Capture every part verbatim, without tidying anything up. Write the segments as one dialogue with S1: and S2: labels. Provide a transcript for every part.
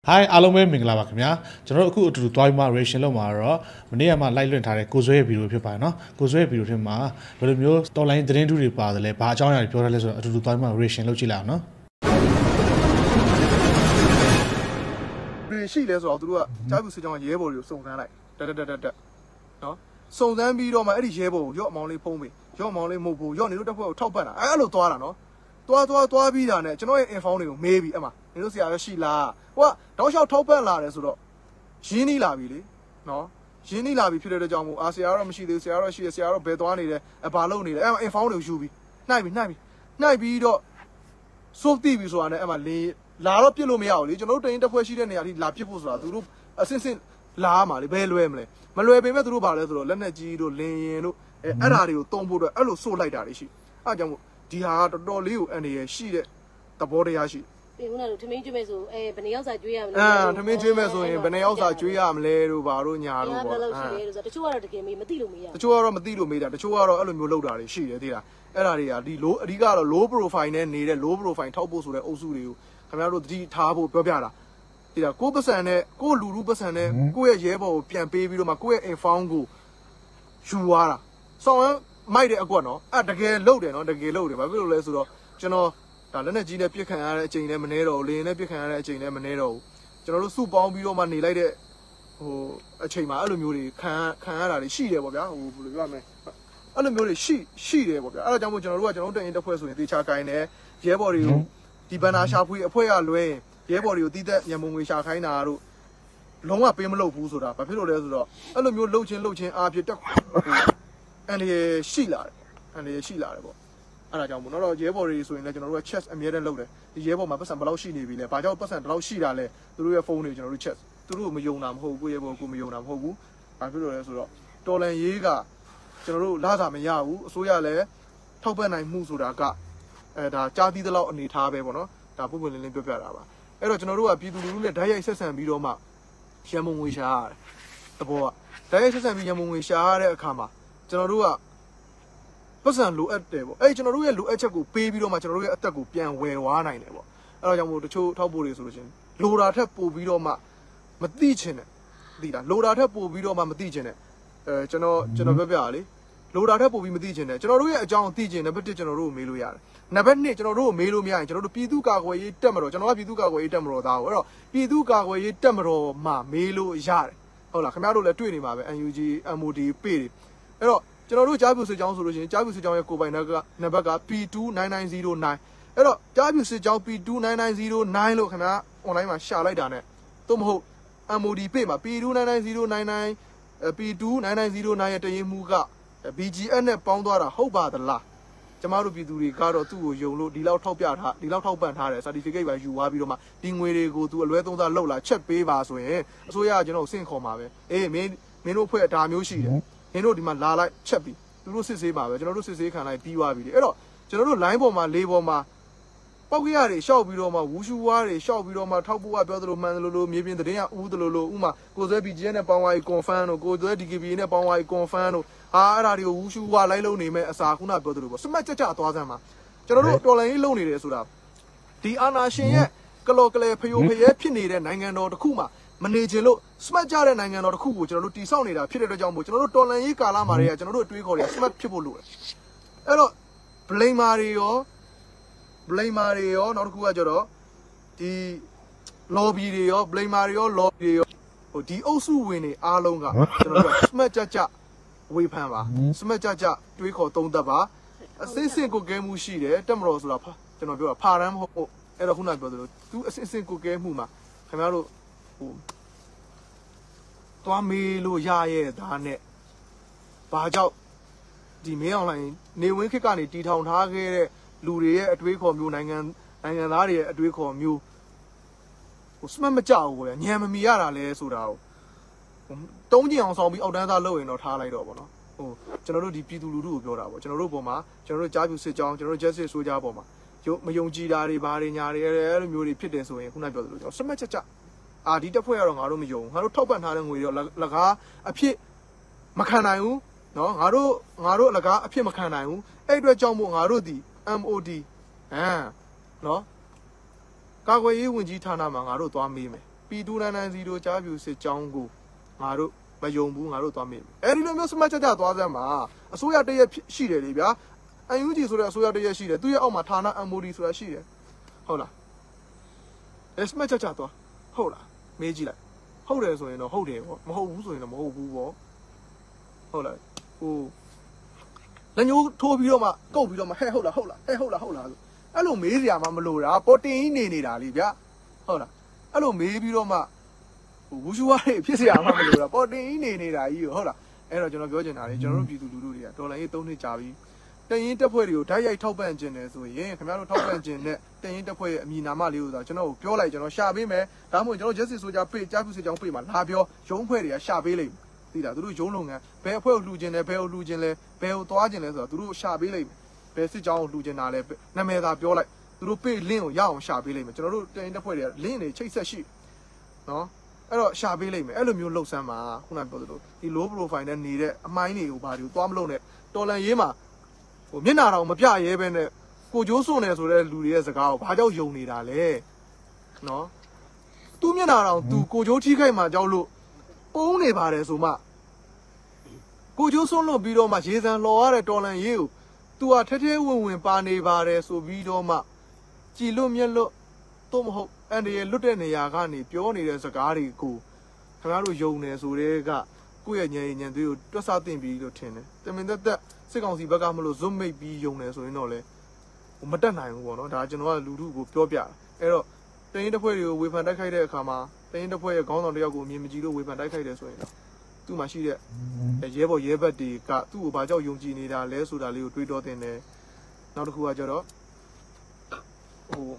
S1: Hi အားလုံးပဲမင်္ဂလာပါခင်ဗျာကျွန်တော်တို့အခုအတူတူတွားပြီးမှ reaction လုပ်မှာတော့မနေ့ကမှ live လွှင့်ထားတဲ့ကိုဇွဲရဲ့ဗီဒီယိုဖြစ်ပါတယ်နော်ကိုဇွဲရဲ့ဗီဒီယိုထဲမှာဘယ်လိုမျိုး online သတင်းတူတွေပါတယ်လဲဘာအကြောင်းအရာတွေပြောထားလဲဆိုတော့အတူတူတွားပြီးမှ reaction လုပ်ကြည့်လိုက်အောင်နော်
S2: ဒီရှိလဲဆိုတော့သူတို့ကကြားဘူးစစ်ကြောင်းရဲဘော်တွေကိုစုံစမ်းလိုက်တက်တက်တက်တက်နော်စုံစမ်းပြီးတော့မှအဲ့ဒီရဲဘော်ကိုရော့အမောင်းလေးဖုံးပေးရော့အမောင်းလေးမဟုတ်ဘူးရော့နေလို့တက်ဖွဲ့ကိုထောက်ပတ်တာအဲ့လိုသွားတာနော်သွားသွားသွားပြီးတာနဲ့ကျွန်တော်ရဲ့ info တွေကိုမေးပြီးအဲ့မှာနေလို့ဆရာရရှိလားဟိုကတောက်လျှောက်ထောက်ပတ်လာတယ်ဆိုတော့ရင်းနှီးလာပြီလေနော်ရင်းနှီးလာပြီဖြစ်တဲ့ကြောင့်မို့အာဆရာတော့မရှိသေးဘူးဆရာတော့ရှိတယ်ဆရာတော့ဘယ်သွားနေလဲအဘာလုပ်နေလဲအဲ့မှာ info တွေကိုယူပြီးနှိုက်ပြီးနှိုက်ပြီးနှိုက်ပြီးတော့စိုးတိပြီဆိုတာနဲ့အဲ့မှာလေလာတော့ပြစ်လို့မရဘူးလေကျွန်တော်တို့တင်တက်ဖွဲ့ရှိတဲ့နေရာထိလာပြစ်ဖို့ဆိုတာသူတို့အစင်စင်လာမှာလေဘယ်လွဲမလဲမလွယ်ပေမဲ့သူတို့ဘာလဲဆိုတော့လက်နဲ့ကြီးတို့လင်ရင်တို့အဲအဲ့ဓာတွေကိုတုံးဖို့အတွက်အဲ့လိုစိုးလိုက်တာတွေရှိအဲ့ကြောင့်မို့ဒီဟာတော်တော်လေးကိုအန်ရရှိတဲ့သဘောတရားရှိ
S3: ပြီခုနကထမင်းကျွေးမယ်ဆိုအဲဘယ်နှယောက်စာကျွေးရမလဲ
S2: အာထမင်းကျွေးမယ်ဆိုရင်ဘယ်နှယောက်စာကျွေးရမလဲတို့ဘာတို့ညာတို့ပေါ့
S3: ဘယ်လောက်ရှိလဲလို့ဆိုတော့တချို့ကတော့တကယ်မေးမသိလို့မေးရ
S2: တချို့ကတော့မသိလို့မေးတာတချို့ကတော့အဲ့လိုမျိုးလောက်တာတွေရှိတယ်သိလားအဲ့ဒါတွေကဒီ low အဓိကတော့ low profile နဲ့နေတဲ့ low profile ထောက်ဖို့ဆိုတဲ့အုပ်စုတွေကိုခင်ဗျားတို့တတိထားဖို့ပြောပြတာသိလားကိုယ်ပတ်စံနဲ့ကိုယ်လူလူပတ်စံနဲ့ကိုယ့်ရဲ့ရဲဘော်ကိုပြန်ပေးပြီးတော့မှကိုယ့်ရဲ့ info ကိုယူသွားတာဆောင်းမိုက်တဲ့အကွက်နော်အဲ့တကယ်လုတ်တယ်နော်တကယ်လုတ်တယ်ဘာဖြစ်လို့လဲဆိုတော့ကျွန်တော်ဒါလက်နဲ့ကြီးနဲ့ပြစ်ခံရတဲ့အချိန်လည်းမနေတော့ဘူးလေရင်နဲ့ပြစ်ခံရတဲ့အချိန်လည်းမနေတော့ဘူးကျွန်တော်တို့စုပေါင်းပြီးတော့မှနေလိုက်တဲ့ဟိုအချိန်မှာအဲ့လိုမျိုးတွေခံခံရတာတွေရှိတယ်ပေါ့ဗျာဟိုဘယ်လိုပြောရမလဲအဲ့လိုမျိုးတွေရှိရှိတယ်ပေါ့ဗျာအဲ့ဒါကြောင့်မို့ကျွန်တော်တို့ကကျွန်တော်တို့တင်ရင်တစ်ဖွဲ့ဆိုရင်တေချာကိုင်းတယ်ရဲဘော်တွေကိုဒီဘန်နာရှာဖွေအဖွဲ့ကလွဲရဲဘော်တွေကိုတီးသက်ညံမုံငွေရှာခိုင်းတာတို့လုံးဝပေးမလုပ်ဘူးဆိုတာဘာဖြစ်လို့လဲဆိုတော့အဲ့လိုမျိုးလှုပ်ချင်းလှုပ်ချင်းအားဖြစ်တက်အန်ဒီရှိလာတယ်အန်ဒီရှိလာတယ်ပေါ့အဲ့ဒါကြောင့်မို့တော့ရဲဘော်တွေဆိုရင်လည်းကျွန်တော်တို့က chat အမြဲတမ်းလုပ်တယ်ဒီရဲဘော်မှာပတ်စံဘယ်လောက်ရှိနေပြီလဲဘာကြောင့်ပတ်စံဘယ်လောက်ရှိတာလဲသူတို့ရဲ့ဖုန်းတွေကျွန်တော်တို့ chat သူတို့မယုံတာမဟုတ်ဘူးကိုရဲဘော်ကိုမယုံတာမဟုတ်ဘူးဘာဖြစ်လို့လဲဆိုတော့တော်လန်ရေးကကျွန်တော်တို့လာတာမရဘူးအစိုးရလည်းထောက်ပံ့နိုင်မှုဆိုတာကအဲဒါကြားပြီးသလောက်အနေထားပဲပေါ့နော်ဒါပုံပွင့်လင်းလင်းပြောပြတာပါအဲ့တော့ကျွန်တော်တို့ကပြည်သူလူထုနဲ့ဓာတ်ရိုက်ဆက်ဆံပြီးတော့မှရန်မုံငွေရှာရတယ်တဘောကဓာတ်ရိုက်ဆက်ဆံပြီးရန်မုံငွေရှာရတဲ့အခါမှာကျွန်တော်တို့ကပတ်စံလိုအပ်တယ်ပေါ့အဲ့ကျွန်တော်တို့ရဲ့လိုအပ်ချက်ကိုပေးပြီးတော့မှကျွန်တော်တို့ရဲ့အသက်ကိုပြန်ဝယ်ဝါးနိုင်တယ်ပေါ့အဲ့တော့ကြောင့်မို့တချို့ထောက်ပို့တွေဆိုလို့ရှိရင်လိုတာထက်ပိုပြီးတော့မှမသိချင်တယ်သိလားလိုတာထက်ပိုပြီးတော့မှမသိချင်တယ်အဲကျွန်တော်ကျွန်တော်ပြောပြရလေလိုတာထက်ပိုပြီးမသိချင်တယ်ကျွန်တော်တို့ရဲ့အကြောင်းသိချင်တယ်နံပါတ်တစ်ကျွန်တော်တို့ကိုမေးလို့ရတယ်နံပါတ်နှစ်ကျွန်တော်တို့ကိုမေးလို့မရရင်ကျွန်တော်တို့ပြည်သူ့ကာကွယ်ရေးတက်မတော်ကျွန်တော်ကပြည်သူ့ကာကွယ်ရေးတက်မတော်သားကိုအဲ့တော့ပြည်သူ့ကာကွယ်ရေးတက်မတော်မှာမေးလို့ရတယ်ဟုတ်လားခင်ဗျားတို့လည်းတွေ့နေမှာပဲ အန် ယူ ဂျီ အမ် အို ဒီ ပေးတယ်အဲ့တော့ကျွန်တော်တို့ကြားပြူစစ်ကြောင်းဆိုလို့ရှိရင်ကြားပြူစစ်ကြောင်းရဲ့ကိုပိုင်နံပါတ်နံပါတ်က ပီ တူး နိုင်နိုင် ဇီးရို နိုင် အဲ့တော့ကြားပြူစစ်ကြောင်း ပီ တူး နိုင်နိုင် ဇီးရို နိုင် လို့ခင်ဗျာ online မှာရှာလိုက်တာနဲ့သို့မဟုတ် အမ် အို ဒီ ပေးမှာ ပီ တူး နိုင်နိုင် ဇီးရို နိုင် နိုင် ပီ တူး နိုင်နိုင် ဇီးရို နိုင် ရဲ့တရင်မှုက ဘီ ဂျီ အက် နဲ့ပေါင်းသွားတာဟုတ်ပါသလားကျမတို့ပြည်သူတွေကတော့သူ့ကိုယုံလို့ဒီလောက်ထောက်ပြထားဒီလောက်ထောက်ပံ့ထားတယ် certificate ပါယူသွားပြီးတော့မှဒီငွေတွေကိုသူအလွဲသုံးစားလောက်လာချက်ပေးပါဆိုရင်အစိုးရကကျွန်တော်ဆင့်ခေါ်မှာပဲအေးမင်းမင်းတို့ဖွဲ့ဒါမျိုးရှိတယ်မင်းတို့ဒီမှာလာလိုက်ချက်ပြီးသူတို့စစ်ဆေးပါပဲကျွန်တော်တို့စစ်ဆေးခံလိုက်ပြီးသွားပြီလေအဲ့တော့ကျွန်တော်တို့ line ပေါ်မှာလေးပေါ်မှာပောက်ကြရတွေရှောက်ပြီးတော့မှဝူရှူဝါးတွေရှောက်ပြီးတော့မှထောက်ဖို့ကပြောသလိုမှန်သလိုလိုမြေပြင်သတင်းကဦးသလိုလိုဥမာကိုဇွဲ ဘီ ဂျီ အက် နဲ့ပေါင်းသွားပြီး confirm တို့ကိုဇွဲ ဒီ ကေ ဘီ နဲ့ပေါင်းသွားပြီး confirm တို့ဟာအဲ့ဒါတွေကိုဝူရှူဝါးလိုက်လုံးနေမဲ့အစာခုနပြောသလိုပေါ့စမတ်ကြကြသွားစမ်းမှာကျွန်တော်တို့တော်လိုင်းရေးလုံးနေတယ်ဆိုတာဒီအာနာရှင်ရဲ့ကလော်ကလဲဖယိုဖယဲဖြစ်နေတဲ့နိုင်ငံတော်တစ်ခုမှာမနေခြင်းလို့စမတ်ကြတဲ့နိုင်ငံတော်တစ်ခုကိုကျွန်တော်တို့တိဆောက်နေတာဖြစ်တဲ့အတွက်ကြောင့်မို့ကျွန်တော်တို့တော်လန်ရေးကာလမှာတွေကကျွန်တော်တို့အတွေးခေါ်တွေကစမတ်ဖြစ်ဖို့လိုတယ်အဲ့တော့ blamer တွေရော blamer တွေရောနောက်တစ်ခုကကျတော့ဒီ lobby တွေရော blamer တွေရော lobby တွေရောဟိုဒီအုပ်စုဝင်တွေအားလုံးကကျွန်တော်တို့စမတ်ကြကြဝေဖန်ပါစမတ်ကြကြတွေးခေါ်သုံးသပ်ပါအစင်းစင်ကိုကဲမှုရှိတယ်တက်မတော်ဆိုတာကျွန်တော်ပြောတာဖာရမ်းမဟုတ်အဲ့တော့ခုနပြောသလိုသူအစင်းစင်ကိုကဲမှုမှာခင်ဗျားတို့ဟိုသွားမေးလို့ရရဲ့ဒါနဲ့ဘာကြောင့်ဒီမင်းအွန်လိုင်းနေဝင်းခစ်ကနေတီထောင်ထားခဲ့တဲ့လူတွေရဲ့အတွေးခေါ်မျိုးနိုင်ငံနိုင်ငံသားတွေရဲ့အတွေးခေါ်မျိုးဟိုစမတ်မကြောက်ဘူးဗျာညံမမီရတာလဲဆိုတာကိုတုံးကျင်အောင်ဆောင်ပြီးအောက်တန်းသားလုပ်ရင်တော့ထားလိုက်တော့ဗောနော်ဟိုကျွန်တော်တို့ဒီပြည်သူလူထုကိုပြောတာဗောကျွန်တော်တို့ပေါ်မှာကျွန်တော်တို့ကြားပြူစစ်ကြောင်းကျွန်တော်တို့ justice ဆိုကြပေါ်မှာရုပ်မယုံကြည်တာတွေဘာတွေညာတွေအဲ့လိုမျိုးတွေဖြစ်တယ်ဆိုရင်ခုနပြောသလိုကျွန်တော်စမတ်ချက်ချက်အာဒီတက်ဖွဲ့ရတော့ငါတို့မယုံငါတို့ထောက်ပံ့ထားတဲ့ငွေတွေတော့လကားအဖြစ်မခံနိုင်ဘူးနော်ငါတို့ငါတို့လကားအဖြစ်မခံနိုင်ဘူးအဲ့အတွက်ကြောင့်မို့ငါတို့ဒီ အမ် အို ဒီ ဟမ်နော်ကာကွယ်ရေးဝန်ကြီးဌာနမှာငါတို့သွားမေးမယ် P two nine nine zero ကြားပြူစစ်ကြောင်းကိုငါတို့မယုံဘူးငါတို့သွားမေးအဲ့ဒီလိုမျိုးစမတ်ချက်ကြသွားစမ်းမှာအစိုးရတရက်ရှိတယ်လေဗျာအန်ယူဂျီဆိုတဲ့အစိုးရတရက်ရှိတယ်သူရဲ့အောက်မှာဌာန M O D ဆိုတာရှိတယ်ဟုတ်လားအဲ့စမတ်ချက်ကြသွားဟုတ်လားမေးကြည့်လိုက်ဟုတ်တယ်ဆိုရင်တော့ဟုတ်တယ်ပေါ့မဟုတ်ဘူးဆိုရင်တော့မဟုတ်ဘူးပေါ့ဟုတ်လားဟိုလက်ညှိုးထိုးပြီးတော့မှကုတ်ပြီးတော့မှဟဲ့ဟုတ်လားဟုတ်လားဟဲ့ဟုတ်လားဟုတ်လားဆိုအဲ့လိုမေးစရာမှမလိုတာပေါ်တင်ကြီးနေနေတာလေဗျာဟုတ်လားအဲ့လိုမေးပြီးတော့မှဟိုဝူရှူဝါးတွေဖြစ်စရာမှမလိုတာပေါ်တင်ကြီးနေနေတာကြီးဟုတ်လားအဲ့တော့ကျွန်တော်ပြောချင်တာလေကျွန်တော်တို့ပြည်သူလူထုတွေကဒေါ်လာရေးသုံးနှစ်ကြာပြီတရင်တက်ဖွဲ့တွေကိုဓာတ်ရိုက်ထောက်ပံ့ခြင်းတယ်ဆိုရင်ခင်ဗျားတို့ထောက်ပံ့ခြင်းနဲ့တရင်တက်ဖွဲ့ရဲ့အမည်နာမလေးကိုဆိုကျွန်တော်ကိုပြောလိုက်ကျွန်တော်ရှာပေးမယ်ဒါမှမဟုတ်ကျွန်တော် Justice ဆိုကြပေးကြားပြစစ်ကြောင်းပေးမှာလာပြောရုံးဖွဲ့တွေကရှာပေးလိမ့်မယ်သိလားသူတို့ရုံးလုပ်ငန်းဘယ်အဖွဲ့ကိုလှူခြင်းလဲဘယ်ကိုလှူခြင်းလဲဘယ်ကိုသွားခြင်းလဲဆိုတော့သူတို့ရှာပေးလိမ့်မယ်ဘယ်စစ်ကြောင်းကိုလှူခြင်းတာလဲနာမည်သာပြောလိုက်သူတို့ပေးလင်းကိုရအောင်ရှာပေးလိမ့်မယ်ကျွန်တော်တို့တရင်တက်ဖွဲ့တွေကလင်းတွေချိတ်ဆက်ရှိနော်အဲ့တော့ရှာပေးလိမ့်မယ်အဲ့လိုမျိုးလှုပ်ဆန်းမှာခုနပြောသလိုဒီ low profile နဲ့နေတဲ့အမိုင်းတွေကိုဘာတွေကိုသွားမလို့နဲ့တော်လန်ရေးမှာဟိုမျက်နာတော်မပြရဲပဲနဲ့ကိုကျိုးစွန့်နေဆိုတဲ့လူတွေရဲ့စကားကိုဘာကြောင့်ယုံနေတာလဲနော်သူမျက်နာတော်သူကိုကျိုးထိခိုက်မှကြောက်လို့ပုံးနေပါတယ်ဆိုမှကိုကျိုးစွန့်လို့ပြီးတော့မှရေစံလော်ရတဲ့တော်လန်ရေးကိုသူကထဲထဲဝင်ဝင်ပါနေပါတယ်ဆိုပြီးတော့မှကြည်လွတ်မျက်လွတ်တော့မဟုတ်အန်ဒီရဲ့လွတ်တဲ့နေရာကနေပြောနေတဲ့စကားတွေကိုခင်ဗျားတို့ယုံနေဆိုတဲ့ကကိုယ့်ရဲ့ဉာဏ်ဉာဏ်သွေးကိုတွက်ဆသင့်ပြီလို့ထင်တယ်တမင်သက်သက်စစ်ကောင်စီဘက်ကမလို့ဇွတ်မိတ်ပြီးယုံနေဆိုရင်တော့လေမတက်နိုင်ဘူးပေါ့နော်ဒါကျွန်တော်ကလူထုကိုပြောပြတာအဲ့တော့တရင်တစ်ဖွဲ့တွေကိုဝေဖန်တိုက်ခိုက်တဲ့အခါမှာတရင်တစ်ဖွဲ့ရဲ့ခေါင်းဆောင်တစ်ယောက်ကိုအမြင်မကြည့်လို့ဝေဖန်တိုက်ခိုက်တယ်ဆိုရင်တော့သူ့မှာရှိတဲ့ရဲဘော်ရဲဘက်တွေကသူ့ကိုဘာကြောင့်ယုံကြည်နေတာလဲဆိုတာလေးကိုတွေးတောတင်တယ်နောက်တစ်ခုကကျတော့ဟို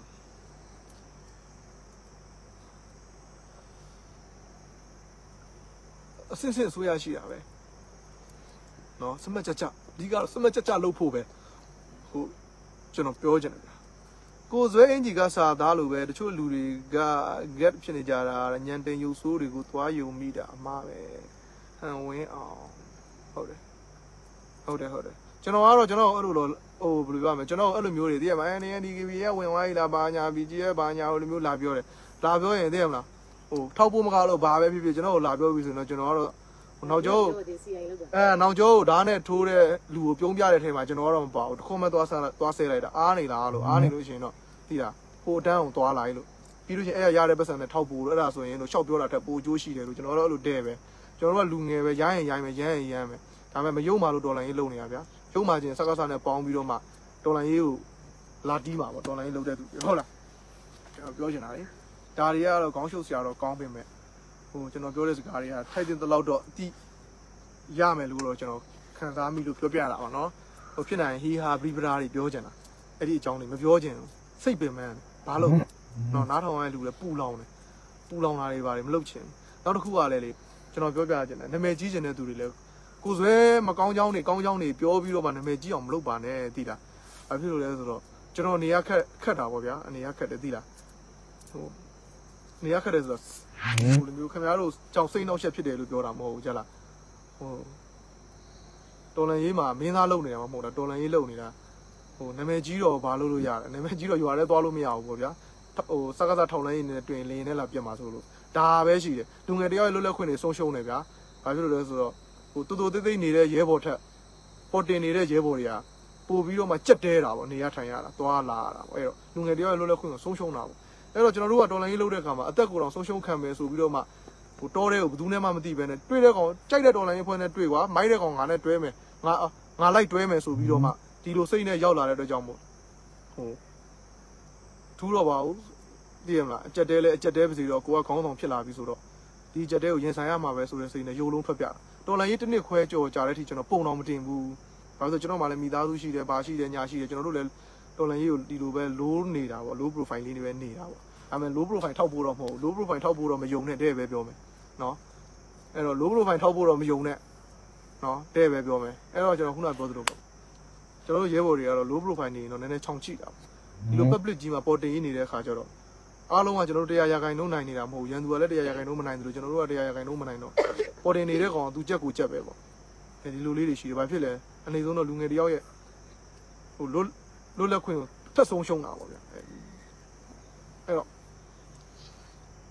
S2: အစစ်စစ်ဆိုရရှိတာပဲနော်စမတ်ကြကြဒီကတော့စမတ်ကြကြလုပ်ဖို့ပဲဟိုကျွန်တော်ပြောချင်တယ်ကိုဇွဲအင်ဂျီကစာသားလို့ပဲတချို့လူတွေက get ဖြစ်နေကြတာညံတင်ယူဆိုးတွေကိုသွားယုံမိတာအမှားပဲဟန်ဝင်းအောင်ဟုတ်တယ်ဟုတ်တယ်ဟုတ်တယ်ကျွန်တော်ကတော့ကျွန်တော်အဲ့လိုတော့ဟိုဘယ်လိုပြောမလဲကျွန်တော်အဲ့လိုမျိုးတွေသိရမှာ N N D K B ရဲ့ဝင်သွားပြီလားဘာညာ B G ရဲ့ဘာညာဟိုလိုမျိုးလာပြောတယ်လာပြောရင်သိရမလားဟိုထောက်ဖို့မကားလို့ဘာပဲဖြစ်ဖြစ်ကျွန်တော်ကိုလာပြောပြီဆိုတော့ကျွန်တော်ကတော့နောက်ကျောအဲနောက်ကျောဓာတ်နဲ့ထိုးတဲ့လူကိုပြုံးပြတဲ့ထဲမှာကျွန်တော်ကတော့မပါဘူးတခုမှသွားဆသွားဆဲလိုက်တာအားနေလားလို့အားနေလို့ရှိရင်တော့သိလားဟိုအတန်းကိုသွားလိုက်လို့ပြီးလို့ရှိရင်အဲ့ရရတဲ့ပတ်စံနဲ့ထောက်ပို့လို့အဲ့ဒါဆိုရင်တော့ရှောက်ပြောတာထက်ပိုကျိုးရှိတယ်လို့ကျွန်တော်တို့အဲ့လိုတဲ့ပဲကျွန်တော်တို့ကလူငယ်ပဲရိုင်းရင်ရိုင်းမယ်ရမ်းရင်ရမ်းမယ်ဒါပေမဲ့မယုံမှလို့ဒေါ်လာရေးလုံနေတာဗျာယုံမှချင်းစကားစားနဲ့ပေါင်းပြီးတော့မှဒေါ်လာရေးကိုလာတီးမှာပေါ့ဒေါ်လာရေးလုံတဲ့သူဟုတ်လားကျွန်တော်ပြောချင်တာလေဒါတွေကတော့ခေါင်းရှုပ်စရာတော့ကောင်းပေမဲ့ဟိုကျွန်တော်ပြောတဲ့စကားတွေကထိုက်တင်တဲ့လောက်တော့အတိရမယ်လို့တော့ကျွန်တော်ခံစားမိလို့ပြောပြတာပါနော်ဟိုဖြစ်နိုင်ဟီဟာဘရီဗရာတွေပြောချင်တာအဲ့ဒီအကြောင်းတွေမပြောချင်ဘူးစိတ်ပင်ပန်းဘာလို့နော်နားထောင်ရတဲ့လူလည်းပူလောင်တယ်ပူလောင်တာတွေပါတယ်မလုပ်ချင်နောက်တစ်ခုကလည်းလေကျွန်တော်ပြောပြချင်တယ်နာမည်ကြီးချင်တဲ့သူတွေလည်းကိုယ်ဆွဲမကောင်းကြောင်းတွေကောင်းကြောင်းတွေပြောပြီးတော့မှနာမည်ကြီးအောင်မလုပ်ပါနဲ့သိလားဘာဖြစ်လို့လဲဆိုတော့ကျွန်တော်နေရခက်ခက်တာပေါ့ဗျာအနေရခက်တယ်သိလားဟိုနေရခက်တယ်ဆိုတော့ဟိုလိုမျိုးခင်ဗျားတို့ကြောင်စိတ်နှောက်ရက်ဖြစ်တယ်လို့ပြောတာမဟုတ်ဘူးကြလားဟိုတော်လန်ရေးမှာမင်းသားလုံနေတာမဟုတ်တာတော်လန်ရေးလုံနေတာဟိုနာမည်ကြီးတော့ဘာလို့လို့ရတယ်နာမည်ကြီးတော့ရွာထဲသွားလို့မရဘူးပေါ့ဗျာဟိုစကားစားထောင်လိုင်းနေတွင်လင်းနဲ့လာပြတ်မှာဆိုလို့ဒါပဲရှိတယ်လူငယ်တယောက်ရဲ့လွတ်လပ်ခွင့်တွေဆုံးရှုံးနေဗျာဘာဖြစ်လို့လဲဆိုတော့ဟိုတူတူသေးသေးနေတဲ့ရဲဘော်ထက်ပေါ်တင်နေတဲ့ရဲဘော်တွေကပို့ပြီးတော့မှကြက်တဲတာပေါ့နေရထိုင်ရတာသွားလာရတာပေါ့အဲ့တော့လူငယ်တယောက်ရဲ့လွတ်လပ်ခွင့်ကိုဆုံးရှုံးတာပေါ့အဲ့တော့ကျွန်တော်တို့ကတော်လိုင်းရေးလုပ်တဲ့အခါမှာအသက်ကိုယ်တော်ဆုံးရှုံးခံမယ်ဆိုပြီးတော့မှဟိုတောတဲ့ကိုဘယ်သူနဲ့မှမသိပဲနဲ့တွေ့တဲ့ကောင်ကြိုက်တဲ့တော်လိုင်းရေးဖွဲ့နဲ့တွေ့ကွာမိုက်တဲ့ကောင်ငါနဲ့တွဲမယ်ငါငါလိုက်တွဲမယ်ဆိုပြီးတော့မှဒီလိုစိတ်နဲ့ရောက်လာတဲ့အတွက်ကြောင့်မို့ဟိုထူးတော့ပါဘူးသိရမလားအကြက်တဲလဲအကြက်တဲပါစီတော့ကိုကခေါင်းဆောင်ဖြစ်လာပြီဆိုတော့ဒီကြက်တဲကိုရင်ဆိုင်ရမှာပဲဆိုတဲ့စိတ်နဲ့ရုပ်လုံးထွက်ပြတာတော်လိုင်းရေးတစ်နှစ်ခွဲကြော်ကြာတဲ့အထိကျွန်တော်ပုံတော်မတင်ဘူးဘာလို့ဆိုကျွန်တော်မှလည်းမိသားစုရှိတယ်ဘာရှိတယ်ညာရှိတယ်ကျွန်တော်တို့လည်းတော်လိုင်းရေးကိုဒီလိုပဲ low နေတာပေါ့ low profile လေးတွေပဲနေတာပေါ့ဒါပေမဲ့ low profile ထောက်ဖို့တော့မဟုတ်ဘူး low profile ထောက်ဖို့တော့မယုံနဲ့တဲ့ပဲပြောမယ်နော်အဲ့တော့ low profile ထောက်ဖို့တော့မယုံနဲ့နော်တဲ့ပဲပြောမယ်အဲ့တော့ကျွန်တော်ခုနပြောသလိုပေါ့ကျွန်တော်တို့ရဲဘော်တွေကတော့ low profile နေရင်တော့နည်းနည်းချောင်ချိတာဒီလို public ကြီးမှာပေါ်တင်ရင်းနေတဲ့အခါကျတော့အားလုံးကကျွန်တော်တို့တရားရဂိုင်နှုံးနိုင်နေတာမဟုတ်ရန်သူကလည်းတရားရဂိုင်နှုံးမနိုင်တယ်လို့ကျွန်တော်တို့ကတရားရဂိုင်နှုံးမနိုင်တော့ပေါ်တင်နေတဲ့ကောင်ကသူကြက်ကိုကြက်ပဲပေါ့အဲဒီလိုလေးတွေရှိတယ်ဘာဖြစ်လဲအနေဆုံးတော့လူငယ်တယောက်ရဲ့ဟိုလွတ်လွတ်လပ်ခွင့်ကိုထက်ဆုံးရှုံးတာပေါ့ဗျာအဲ့တော့ဟို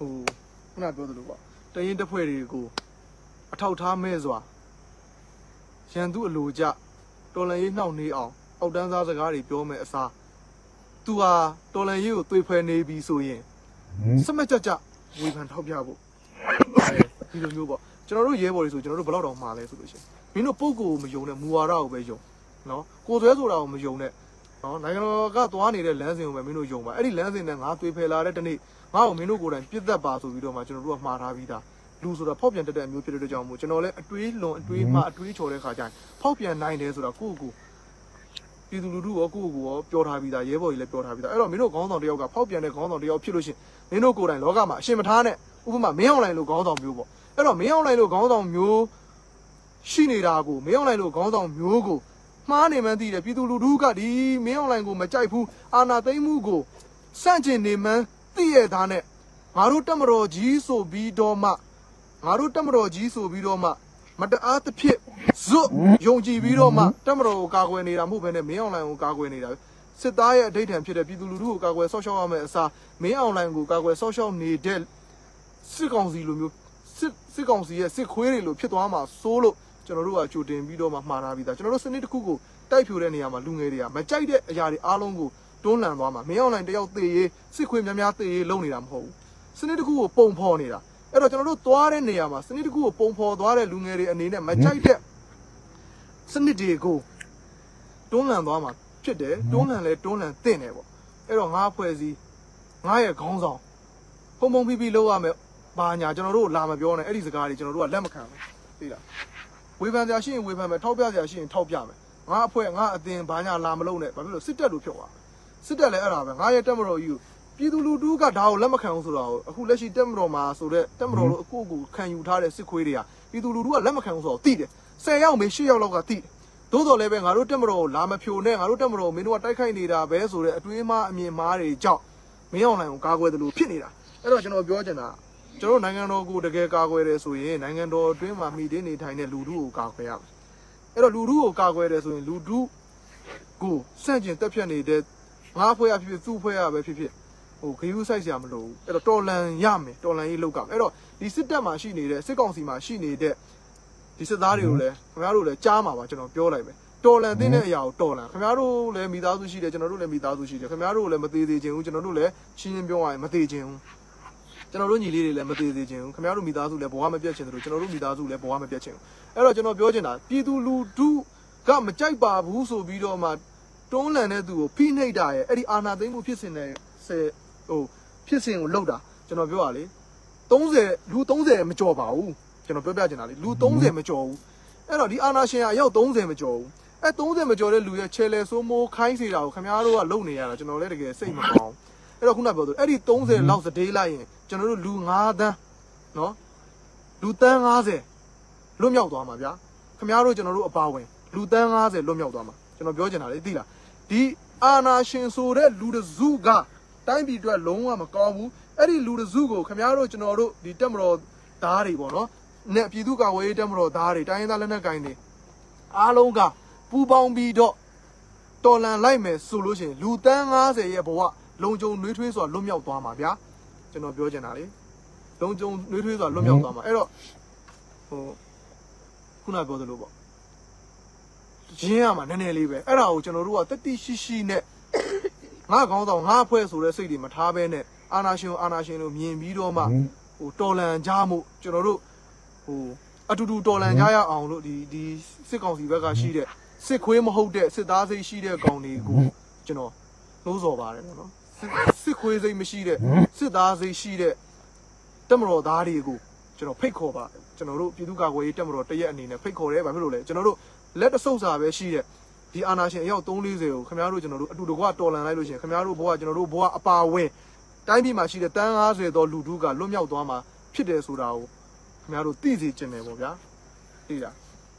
S2: ဟိုခုနပြောသလိုပေါ့တရင်တစ်ဖွဲ့တွေကိုအထောက်ထားမဲ့စွာရန်သူအလိုကြတော်လန်ရေးနှောက်နေအောင်အောက်တန်းစားစကားတွေပြောမယ်အစားသူဟာတော်လန်ရေးကိုသွေးဖွဲနေပြီဆိုရင်စမကြကြဝေဖန်ထောက်ပြဖို့ဒီလိုမျိုးပေါ့ကျွန်တော်တို့ရဲဘော်တွေဆိုကျွန်တော်တို့ဘယ်တော့တောင်မှာလဲဆိုလို့ရှိရင်မင်းတို့ပုံကိုမယုံနဲ့မူဝါဒကိုပဲယုံနော်ကိုယ်သွဲဆိုတာကိုမယုံနဲ့နော်နိုင်ငံတော်ကသွားနေတဲ့လမ်းစဉ်ကိုပဲမင်းတို့ယုံပါအဲ့ဒီလမ်းစဉ်နဲ့ငါသွေးဖယ်လာတဲ့တနေ့ငါ့ကိုမင်းတို့ကိုယ်တိုင်ပြစ်သက်ပါဆိုပြီးတော့မှကျွန်တော်တို့ကမှားထားပြီးသားလူဆိုတာဖောက်ပြန်တတ်တဲ့အမျိုးဖြစ်တဲ့ကြောင့်မို့ကျွန်တော်လည်းအတွေးလွန်အတွေးမှအတွေးချော်တဲ့ခါကျရင်ဖောက်ပြန်နိုင်တယ်ဆိုတာကိုယ့်ကိုယ်ပြည်သူလူထုရောကိုယ့်ကိုယ်ရောပြောထားပြီးသားရဲဘော်ကြီးလည်းပြောထားပြီးသားအဲ့တော့မင်းတို့ခေါင်းဆောင်တယောက်ကဖောက်ပြန်တဲ့ခေါင်းဆောင်တယောက်ဖြစ်လို့ရှိရင်မင်းတို့ကိုယ်တိုင်လောကမှာအရှင်မထားနဲ့ဥပမာမင်းအောင်လိုင်လို့ခေါင်းဆောင်မျိုးပေါ့အဲ့တော့မင်းအောင်လိုင်လို့ခေါင်းဆောင်မျိုးရှိနေတာကိုမင်းအောင်လိုင်လို့ခေါင်းဆောင်မျိုးကိုမှားနေမှန်းသိတယ်ပြည်သူလူထုကဒီမင်းအောင်လိုင်ကိုမကြိုက်ဘူးအာဏာသိမ်းမှုကိုစန့်ကျင်နေမှန်းသိရသားနဲ့ငါတို့တက်မတော်ကြီးဆိုပြီးတော့မှငါတို့တက်မတော်ကြီးဆိုပြီးတော့မှမတအားတစ်ဖြစ်ဇွတ်ယုံကြည်ပြီးတော့မှတက်မတော်ကိုကာကွယ်နေတာမဟုတ်ဘဲနဲ့မင်းအောင်လိုင်ကိုကာကွယ်နေတာစစ်သားရဲ့အဓိဋ္ဌာန်ဖြစ်တဲ့ပြည်သူလူထုကိုကာကွယ်ဆောက်ရှောက်ရမယ်အစားမင်းအောင်လိုင်ကိုကာကွယ်ဆောက်ရှောက်နေတဲ့စစ်ကောင်စီလိုမျိုးစစ်စစ်ကောင်စီရဲ့စစ်ခွေးတွေလိုဖြစ်သွားမှာစိုးလို့ကျွန်တော်တို့ကကြိုတင်ပြီးတော့မှမှားထားပြီးသားကျွန်တော်တို့စနစ်တစ်ခုကိုတိုက်ဖြိုတဲ့နေရာမှာလူငယ်တွေကမကြိုက်တဲ့အရာတွေအားလုံးကိုတွန်းလှန်သွားမှာမင်းအောင်လိုင်တယောက်သေရေးစစ်ခွေးများများသေရေးလုပ်နေတာမဟုတ်ဘူးစနစ်တစ်ခုကိုပုံဖော်နေတာအဲ့တော့ကျွန်တော်တို့သွားတဲ့နေရာမှာစနစ်တစ်ခုကိုပုံဖော်သွားတဲ့လူငယ်တွေအနေနဲ့မကြိုက်တဲ့စနစ်တွေကိုတွန်းလှန်သွားမှာဖြစ်တယ်တွန်းလှန်လဲတွန်းလှန်သင့်တယ်ပေါ့အဲ့တော့ငါအဖွဲ့အစည်းငါရဲ့ခေါင်းဆောင်ပုံပုံပြီးပြီးလုပ်ရမယ်ဘာညာကျွန်တော်တို့လာမပြောနဲ့အဲ့ဒီစကားတွေကျွန်တော်တို့ကလက်မခံဘူးသိလားဝေဖန်ကြရှိရင်ဝေဖန်မယ်ထောက်ပြကြရှိရင်ထောက်ပြမယ်ငါအဖွဲ့ငါအတင်ဘာညာလာမလုပ်နဲ့ဘာဖြစ်လို့စစ်တပ်လို့ဖြစ်သွားစစ်တပ်လည်းအဲ့ဒါပဲငါရဲ့တက်မတော်ကြီးကိုပြည်သူလူထုကဒါကိုလက်မခံဘူးဆိုတော့အခုလက်ရှိတက်မတော်မှာဆိုတဲ့တက်မတော်လို့အကိုကိုခံယူထားတဲ့စစ်ခွေးတွေကပြည်သူလူထုကလက်မခံဘူးဆိုတော့သိတယ်ဆယ်ယောက်မေရှစ်ယောက်လောက်ကသိတယ်သို့တော်လည်းပဲငါတို့တက်မတော်ကိုလာမဖြိုနဲ့ငါတို့တက်မတော်ကိုမင်းတို့ကတိုက်ခိုက်နေတာပဲဆိုတဲ့အတွေးမှအမြင်မှားတွေကြောင့်မင်းအောင်လိုင်ကိုကာကွယ်တယ်လို့ဖြစ်နေတာအဲ့တော့ကျွန်တော်ပြောချင်တာကျွန်တော်နိုင်ငံတော်ကိုတကယ်ကာကွယ်တယ်ဆိုရင်နိုင်ငံတော်အတွင်းမှာမိသေးနေထိုင်တဲ့လူထုကိုကာကွယ်ရမယ်အဲ့တော့လူထုကိုကာကွယ်တယ်ဆိုရင်လူထုကိုစန့်ကျင်တက်ဖြတ်နေတဲ့ငါဖွဲ့ရဖြစ်ဖြစ်သူ့ဖွဲ့ရပဲဖြစ်ဖြစ်ဟိုဂယုဆိုင်စရာမလိုဘူးအဲ့တော့တော်လန်ရမယ်တော်လန်ရေးလောက်ကအဲ့တော့ဒီစစ်တပ်မှာရှိနေတဲ့စစ်ကောင်စီမှာရှိနေတဲ့ဒီစစ်သားတွေကိုလည်းခင်ဗျားတို့လည်းကြားမှာပါကျွန်တော်ပြောလိုက်မယ်တော်လန်သိတဲ့အရာကိုတော်လန်ခင်ဗျားတို့လည်းမိသားစုရှိတယ်ကျွန်တော်တို့လည်းမိသားစုရှိတယ်ခင်ဗျားတို့လည်းမသေးသေးခြင်းဘူးကျွန်တော်တို့လည်းချင်းချင်းပြောရရင်မသေးခြင်းဘူးကျွန်တော်တို့ညီလေးတွေလည်းမသေးသေးခြင်းဘူးခင်ဗျားတို့မိသားစုလည်းဘဝမပြတ်ခြင်းတို့ကျွန်တော်တို့မိသားစုလည်းဘဝမပြတ်ခြင်းအဲ့တော့ကျွန်တော်ပြောချင်တာပြည်သူလူထုကမကြိုက်ပါဘူးဆိုပြီးတော့မှတွန်းလှန်တဲ့သူကိုဖိနှိပ်တာရဲ့အဲ့ဒီအာဏာသိမ်းမှုဖြစ်စဉ်နဲ့ဆယ်ဟိုဖြစ်စဉ်ကိုလောက်တာကျွန်တော်ပြောရလေသုံးဆယ်လူသုံးဆယ်မကြော်ပါဘူးကျွန်တော်ပြောပြချင်တာလေလူသုံးဆယ်မကြော်ဘူးအဲ့တော့ဒီအာဏာရှင်ကအယောက်သုံးဆယ်မကြော်ဘူးအဲသုံးဆယ်မကြော်တဲ့လူရဲ့ချဲလဲဆိုးမိုးခိုင်းစေတာကိုခင်ဗျားတို့ကလုံနေရတာကျွန်တော်လည်းတကယ်စိတ်မကောင်းအဲ့တော့ခုနပြောသလိုအဲ့ဒီသုံးဆယ်လောက်စတေးလိုက်ရင်ကျွန်တော်တို့လူငါးသန်းနော်လူသန်းငါးဆယ်လွတ်မြောက်သွားမှာဗျာခင်ဗျားတို့ကျွန်တော်တို့အပါဝင်လူသန်းငါးဆယ်လွတ်မြောက်သွားမှာကျွန်တော်ပြောချင်တာလေသိလားဒီအာဏာရှင်ဆိုတဲ့လူတစုကတိုင်းပြည်အတွက်လုံးဝမကောင်းဘူးအဲ့ဒီလူတစုကိုခင်ဗျားတို့ကျွန်တော်တို့ဒီတက်မတော်သားတွေပေါ့နော်နဲ့ပြည်သူ့ကာကွယ်ရေးတက်မတော်သားတွေတိုင်းရင်းသားလက်နက်ကိုင်တွေအားလုံးကပူပေါင်းပြီးတော့တော်လန်လိုက်မယ်ဆိုလို့ရှိရင်လူသန်းငါးဆယ်ရဲ့ဘဝလုံခြုံနှွေးထွေးစွာလွတ်မြောက်သွားမှာဗျာကျွန်တော်ပြောချင်တာလေလုံခြုံနှွေးထွေးစွာလွတ်မြောက်သွားမှာအဲ့တော့ဟိုခုနပြောသလိုပေါ့ရင်းရမှာနည်းနည်းလေးပဲအဲ့ဒါကိုကျွန်တော်တို့ကတတိရှိရှိနဲ့ငါကောင်းတော့ငါအဖွဲ့ဆိုတဲ့စိတ်တွေမထားဘဲနဲ့အာနာရှင်အာနာရှင်တို့မြင်ပြီးတော့မှဟိုတော်လန်ကြမှုကျွန်တော်တို့ဟိုအတူတူတော်လန်ကြရအောင်လို့ဒီဒီစစ်ကောင်စီဘက်ကရှိတဲ့စစ်ခွေးမဟုတ်တဲ့စစ်သားစိတ်ရှိတဲ့ကောင်တွေကိုကျွန်တော်နှိုးဆော်ပါတယ်ပေါ့နော်စစ်ခွေးစိတ်မရှိတဲ့စစ်သားစိတ်ရှိတဲ့တက်မတော်သားတွေကိုကျွန်တော်ဖိတ်ခေါ်ပါကျွန်တော်တို့ပြည်သူ့ကာကွယ်ရေးတက်မတော်တရက်အနေနဲ့ဖိတ်ခေါ်တယ်ဘာဖြစ်လို့လဲကျွန်တော်တို့လက်တဆုပ်စာပဲရှိတဲ့ဒီအာနာရှင်အယောက်သုံးလေးဆယ်ကိုခင်ဗျားတို့ကျွန်တော်တို့အတူတကွတော်လန်လိုက်လို့ရှိရင်ခင်ဗျားတို့ဘဝကျွန်တော်တို့ဘဝအပါဝင်တိုင်းပြည်မှာရှိတဲ့တန်းငါးဆယ်သောလူထုကလွတ်မြောက်သွားမှာဖြစ်တယ်ဆိုတာကိုခင်ဗျားတို့သိစေချင်တယ်ပေါ့ဗျာသိလား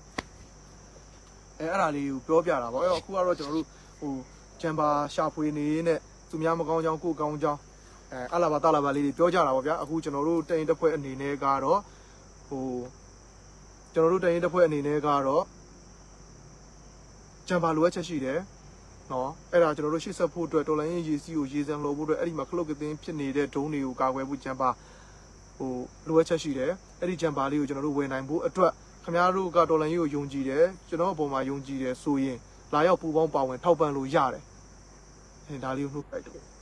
S2: အဲအဲ့ဒါလေးကိုပြောပြတာပေါ့အဲ့တော့အခုကတော့ကျွန်တော်တို့ဟိုဂျမ်ဘာရှာဖွေနေနဲ့သူများမကောင်းကြောင်းကိုကောင်းကြောင်းအဲအလာဘာတလာဘာလေးတွေပြောကြတာပေါ့ဗျာအခုကျွန်တော်တို့တိုင်တစ်ဖွဲ့အနေနဲ့ကတော့ဟိုကျွန်တော်တို့တိုင်တစ်ဖွဲ့အနေနဲ့ကတော့ဂျမ်ဘာလိုအပ်ချက်ရှိတယ်နော်အဲ့ဒါကျွန်တော်တို့ရှေ့ဆက်ဖို့အတွက်တော်လိုင်းရေးရေးစီကိုရေးစံလို့ဖို့အတွက်အဲ့ဒီမှာခလုတ်ကတင်းဖြစ်နေတဲ့ဒုံးတွေကိုကာကွယ်ဖို့ဂျမ်ဘာဟိုလိုအပ်ချက်ရှိတယ်အဲ့ဒီဂျမ်ပါလေးကိုကျွန်တော်တို့ဝယ်နိုင်ဖို့အတွက်ခင်ဗျားတို့ကဒေါ်လာကြီးကိုယုံကြည်တယ်ကျွန်တော်အပေါ်မှာယုံကြည်တယ်ဆိုရင်လာရောက်ပူပေါင်းပါဝင်ထောက်ပံ့လို့ရတယ်အဲဒါလေးကိုနှုတ်လိုက်တော့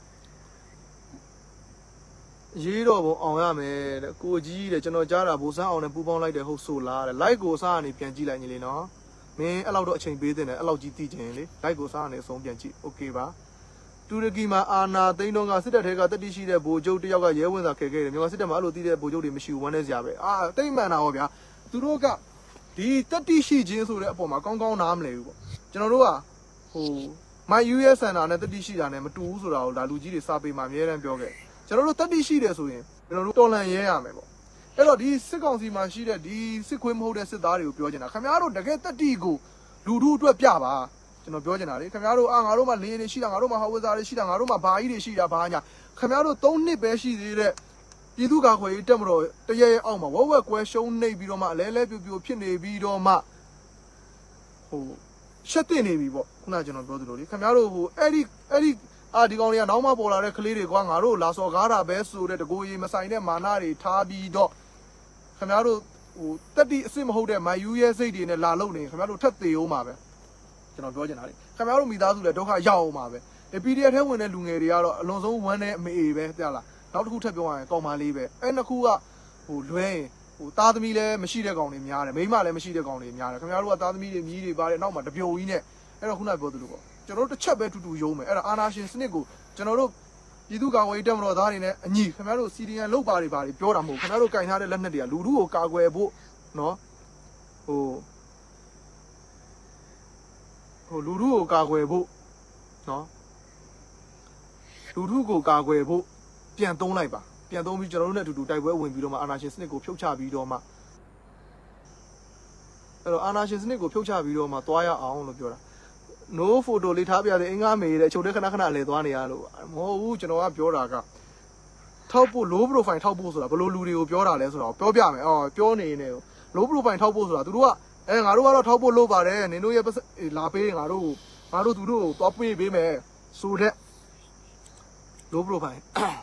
S2: ရေးတော့ဘုံအောင်ရမယ်တဲ့ကိုကြီးတဲ့ကျွန်တော်ကြားတာဘိုးဆန်းအောင်နဲ့ပူပေါင်းလိုက်တယ်ဟုတ်ဆိုလားတဲ့ like ကိုအစားကနေပြန်ကြည့်လိုက်ညီလေးနော်မင်းအဲ့လောက်တော့အချိန်ပေးတင်တယ်အဲ့လောက်ကြီးသိချင်လေ like ကိုအစားကနေအဆုံးပြန်ကြည့် okay ပါတူရကီမှာအာနာသိန်းတော်ကစစ်တပ်ထဲကတက်တိရှိတဲ့ဗိုလ်ချုပ်တယောက်ကရဲဝင်စာခဲခဲ့တယ်မြန်မာစစ်တပ်မှာအဲ့လိုသိတဲ့ဗိုလ်ချုပ်တွေမရှိဘူးဝမ်းနေစရာပဲအာတိတ်မှန်တာဟောဗျာသူတို့ကဒီတက်တိရှိခြင်းဆိုတဲ့အပေါ်မှာကောင်းကောင်းနားမလည်ဘူးပေါ့ကျွန်တော်တို့ကဟို my U S Center နဲ့တက်တိရှိတာနဲ့မတူဘူးဆိုတာကိုဒါလူကြီးတွေစာပေမှာအများအားဖြင့်ပြောခဲ့ကျွန်တော်တို့တက်တိရှိတယ်ဆိုရင်ကျွန်တော်တို့တော်လန်ရဲရမယ်ပေါ့အဲ့တော့ဒီစစ်ကောင်စီမှာရှိတဲ့ဒီစစ်ခွေးမဟုတ်တဲ့စစ်သားတွေကိုပြောချင်တာခင်ဗျားတို့တကယ်တက်တိကိုလူထုအတွက်ပြပါကျွန်တော်ပြောချင်တာလေခင်ဗျားတို့အာငါတို့မှလေတွေရှိတာငါတို့မှဟောဝဇာတွေရှိတာငါတို့မှဘာကြီးတွေရှိတာဘာညာခင်ဗျားတို့သုံးနှစ်ပဲရှိသေးတဲ့ပြည်သူ့ကာကွယ်ရေးတက်မတော်တရရဲ့အောက်မှာဝက်ဝက်ကွဲရှုံးနေပြီးတော့မှအလဲလဲပြူပြူဖြစ်နေပြီးတော့မှဟိုရှက်တင်နေပြီပေါ့ခုနကကျွန်တော်ပြောသလိုလေခင်ဗျားတို့ဟိုအဲ့ဒီအဲ့ဒီအာဒီကောင်တွေကနောက်မှပေါ်လာတဲ့ကလေးတွေကွာငါတို့လာစော်ကားတာပဲဆိုတဲ့တကိုယ်ကြီးမဆိုင်တဲ့မာနတွေထားပြီးတော့ခင်ဗျားတို့ဟိုတက်တိအစ်စ်မဟုတ်တဲ့မိုင်ယူရဲစိတ်တွေနဲ့လာလုံနေခင်ဗျားတို့ထက်သေးအောင်ပါပဲကျွန်တော်ပြောချင်တာလေခင်ဗျားတို့မိသားစုလည်းဒုက္ခရောက်အောင်ပါပဲဒီ P D F ထဲဝင်တဲ့လူငယ်တွေကတော့အလွန်ဆုံးဝမ်းနဲ့အမေပဲပြလားနောက်တစ်ခုထပ်ပြောရရင်ကောင်းပါလေးပဲအဲ့နှစ်ခုကဟိုလွဲရင်ဟိုသားသမီးလည်းမရှိတဲ့ကောင်တွေများတယ်မိန်းမလည်းမရှိတဲ့ကောင်တွေများတယ်ခင်ဗျားတို့ကသားသမီးတွေမြီးတွေပါတယ်နောက်မှတပြိုကြီးနဲ့အဲ့တော့ခုနပြောသလိုပေါ့ကျွန်တော်တို့တစ်ချက်ပဲတူတူယုံမယ်အဲ့ဒါအာနာရှင်စနစ်ကိုကျွန်တော်တို့ပြည်သူ့ကာကွယ်ရေးတပ်မတော်သားတွေနဲ့အညီခင်ဗျားတို့စီဒီအန်လောက်ပါတွေပါတွေပြောတာမဟုတ်ခင်ဗျားတို့ကင်ထားတဲ့လက်နက်တွေကလူထုကိုကာကွယ်ဖို့နော်ဟိုဟိုလူထုကိုကာကွယ်ဖို့နော်လူထုကိုကာကွယ်ဖို့ပြန်သုံးလိုက်ပါပြန်သုံးပြီးကျွန်တော်တို့နဲ့အတူတူတိုက်ပွဲဝင်ပြီးတော့မှအာနာရှင်စနစ်ကိုဖြုတ်ချပြီးတော့မှအဲ့တော့အာနာရှင်စနစ်ကိုဖြုတ်ချပြီးတော့မှသွားရအောင်လို့ပြောတာno photo လေးထားပြတဲ့အင်္ဂါမေတဲ့အချုပ်တဲ့ခဏခဏလဲသွားနေရလို့မဟုတ်ဘူးကျွန်တော်ကပြောတာကထောက်ဖို့ low profile ထောက်ဖို့ဆိုတာဘယ်လိုလူတွေကိုပြောတာလဲဆိုတော့ပြောပြမယ်အော်ပြောနေနေ low profile ထောက်ဖို့ဆိုတာသူတို့ကအဲငါတို့ကတော့ထောက်ဖို့လုပ်ပါတယ်နင်တို့ရဲ့လာပေးငါတို့ငါတို့သူတို့ကိုသွားပေးပေးမယ်ဆိုတဲ့ low profile